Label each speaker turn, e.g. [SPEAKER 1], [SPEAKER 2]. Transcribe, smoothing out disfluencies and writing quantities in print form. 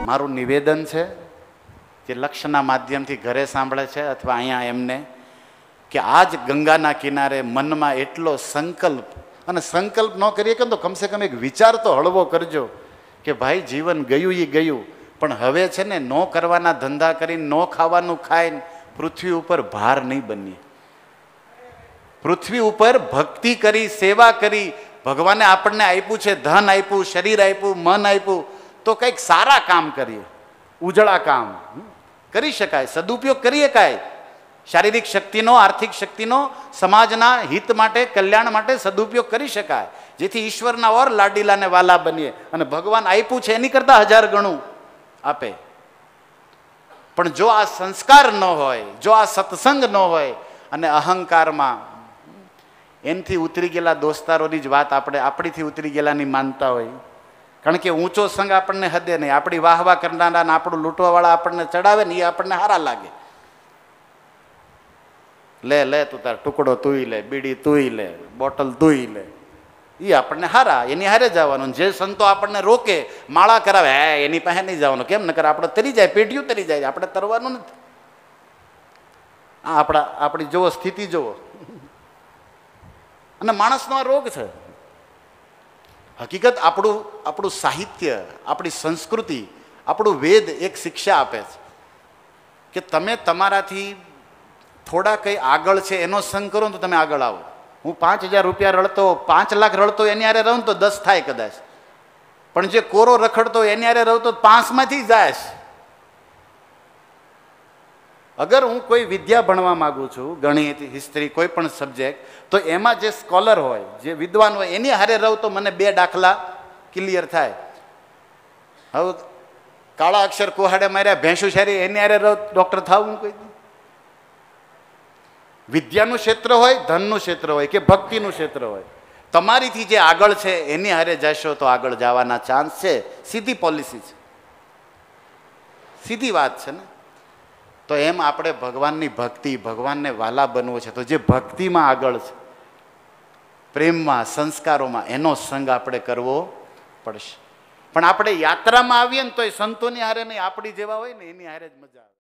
[SPEAKER 1] મારું નિવેદન છે જે લક્ષ્યના માધ્યમથી ઘરે સાંભળે છે અથવા અહીંયા એમને, કે આજ ગંગાના કિનારે મનમાં એટલો સંકલ્પ, અને સંકલ્પ ન કરીએ કે તો કમસે કમ એક વિચાર તો હળવો કરજો કે ભાઈ જીવન ગયું એ ગયું, પણ હવે છે ને ન કરવાના ધંધા કરીને, ન ખાવાનું ખાઈને પૃથ્વી ઉપર ભાર નહીં બનીએ. પૃથ્વી ઉપર ભક્તિ કરી, સેવા કરી, ભગવાને આપણને આપ્યું છે, ધન આપ્યું, શરીર આપ્યું, મન આપ્યું, તો કંઈક સારા કામ કરીએ. ઉજળા કામ કરી શકાય, સદુપયોગ કરી શકાય. શારીરિક શક્તિનો, આર્થિક શક્તિનો સમાજના હિત માટે, કલ્યાણ માટે સદુપયોગ કરી શકાય, જેથી ઈશ્વરના ઓર લાડીલાને વાલા બનીએ. અને ભગવાન આપ્યું છે એની કરતાં 1000 ગણું આપે. પણ જો આ સંસ્કાર ન હોય, જો આ સત્સંગ ન હોય, અને અહંકારમાં એનથી ઉતરી ગયેલા દોસ્તારોની જ વાત આપણે આપણીથી ઉતરી ગયેલાની માનતા હોય. કારણ કે ઊંચો સંગ આપણને હદે નહીં. આપણી વાહવા કરનારા અને આપણું લૂંટવાવાળા આપણને ચડાવે ને એ આપણને સારા લાગે. લે લે તું તાર ટુકડો તુંય લે, બીડી તુંય લે, બોટલ તુંય લે, એ આપણને હારા, એની હારે જવાનું. જે સંતો આપણને રોકે, માળા કરાવે, હે એની પાસે નહીં જવાનું. કેમ ન કરે? આપણે તરી જાય, પેઢીઓ તરી જાય, આપણે તરવાનું નથી. આપણી જોવો સ્થિતિ જોવો. અને માણસનો આ રોગ છે. હકીકત આપણું સાહિત્ય, આપણી સંસ્કૃતિ, આપણું વેદ એક શિક્ષા આપે છે કે તમે તમારાથી થોડા કંઈ આગળ છે એનો સંગ કરો તો તમે આગળ આવો. હું 5000 રૂપિયા રડતો, 5 લાખ રડતો એની હારે રહું તો 10 થાય કદાચ, પણ જે કોરો રખડતો એની હારે રહું તો 5માંથી જાય. અગર હું કોઈ વિદ્યા ભણવા માગું છું, ગણિત, હિસ્ટ્રી, કોઈ પણ સબ્જેક્ટ, તો એમાં જે સ્કોલર હોય, જે વિદ્વાન હોય એની હારે રહું તો મને 2 દાખલા ક્લિયર થાય. હવે કાળા અક્ષર કુહાડે માર્યા, ભેંસુ શારી, એની હારે રહું ડૉક્ટર થાવું કોઈ. વિદ્યાનું ક્ષેત્ર હોય, ધનનું ક્ષેત્ર હોય કે ભક્તિનું ક્ષેત્ર હોય, તમારીથી જે આગળ છે એની હારે જશો તો આગળ જવાના ચાન્સ છે. સીધી પોલિસી છે, સીધી વાત છે ને. તો એમ આપણે ભગવાનની ભક્તિ, ભગવાનને વાલા બનવું છે, તો જે ભક્તિમાં આગળ છે, પ્રેમમાં, સંસ્કારોમાં, એનો સંગ આપણે કરવો પડશે. પણ આપણે યાત્રામાં આવીએ ને તો એ સંતોની હારે નહીં, આપણી જેવા હોય ને એની હારે જ મજા આવે.